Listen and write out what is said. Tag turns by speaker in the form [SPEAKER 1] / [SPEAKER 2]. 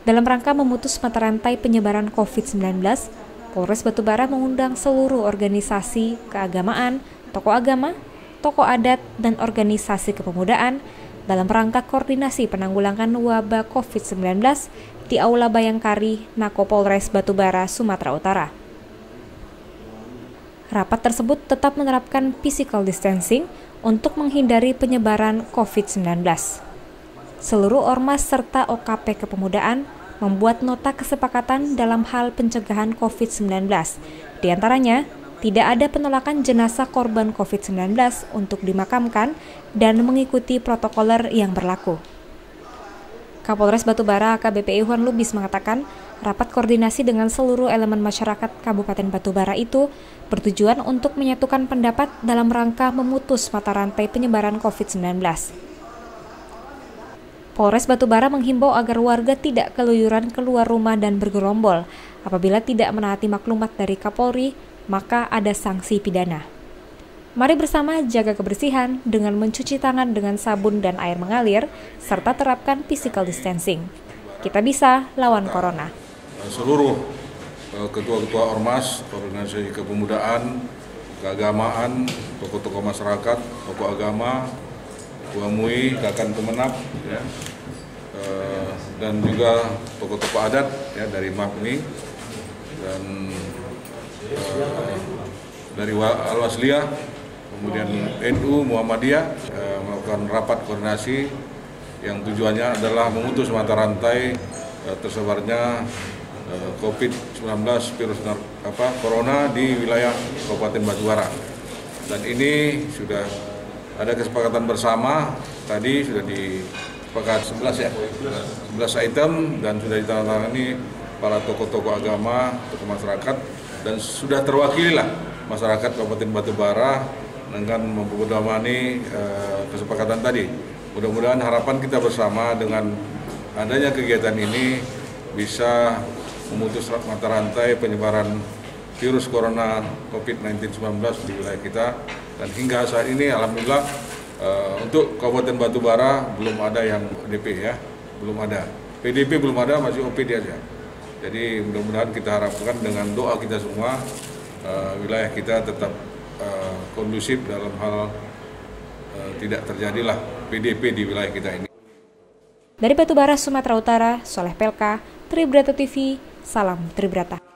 [SPEAKER 1] Dalam rangka memutus mata rantai penyebaran COVID-19, Polres Batubara mengundang seluruh organisasi keagamaan, tokoh agama, tokoh adat, dan organisasi kepemudaan dalam rangka koordinasi penanggulangan wabah COVID-19 di Aula Bayangkari, Mako Polres Batubara, Sumatera Utara. Rapat tersebut tetap menerapkan physical distancing untuk menghindari penyebaran COVID-19. Seluruh ormas serta OKP kepemudaan membuat nota kesepakatan dalam hal pencegahan COVID-19. Di antaranya, tidak ada penolakan jenazah korban COVID-19 untuk dimakamkan dan mengikuti protokoler yang berlaku. Kapolres Batubara AKBP Iwan Lubis mengatakan, rapat koordinasi dengan seluruh elemen masyarakat Kabupaten Batubara itu bertujuan untuk menyatukan pendapat dalam rangka memutus mata rantai penyebaran COVID-19. Polres Batubara menghimbau agar warga tidak keluyuran keluar rumah dan bergerombol. Apabila tidak menaati maklumat dari Kapolri, maka ada sanksi pidana. Mari bersama jaga kebersihan dengan mencuci tangan dengan sabun dan air mengalir, serta terapkan physical distancing. Kita bisa lawan corona.
[SPEAKER 2] Seluruh ketua-ketua ormas, organisasi kepemudaan, keagamaan, tokoh-tokoh masyarakat, tokoh agama, Ketua MUI, Kakan Kemenap, ya, dan juga tokoh-tokoh adat ya, dari MAPNI dan dari Al-Wasliyah, kemudian NU, Muhammadiyah, melakukan rapat koordinasi yang tujuannya adalah memutus mata rantai tersebarnya COVID-19 virus corona di wilayah Kabupaten Batubara. Dan ini sudah ada kesepakatan bersama, tadi sudah disepakati 11 ya, 11 item dan sudah ditandatangani para tokoh-tokoh agama, tokoh masyarakat, dan sudah terwakili lah masyarakat Kabupaten Batubara dengan memperdomani kesepakatan tadi. Mudah-mudahan harapan kita bersama dengan adanya kegiatan ini bisa memutus mata rantai penyebaran virus corona COVID-19 di wilayah kita. Dan hingga saat ini alhamdulillah untuk Kabupaten Batubara belum ada yang DP ya, belum ada. PDP belum ada, masih OPD aja. Jadi mudah-mudahan kita harapkan dengan doa kita semua wilayah kita tetap kondusif dalam hal tidak terjadilah PDP di wilayah kita ini.
[SPEAKER 1] Dari Batubara, Sumatera Utara, Soleh Pelka, Tribrata TV, salam Tribrata.